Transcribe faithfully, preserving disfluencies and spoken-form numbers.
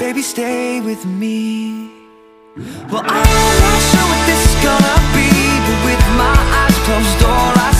baby, stay with me. Well, I'm not sure what this is gonna be, but with my eyes closed, all I